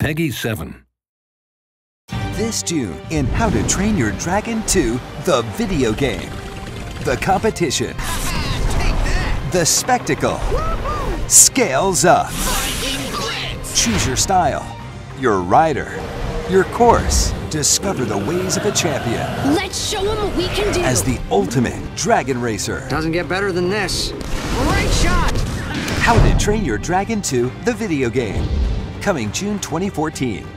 Peggy 7. This June in How to Train Your Dragon 2, the video game. The competition. The spectacle. Scales up. Choose your style, your rider, your course. Discover the ways of a champion. Let's show them what we can do. As the ultimate dragon racer. Doesn't get better than this. Great shot! How to Train Your Dragon 2, the video game. Coming June 2014.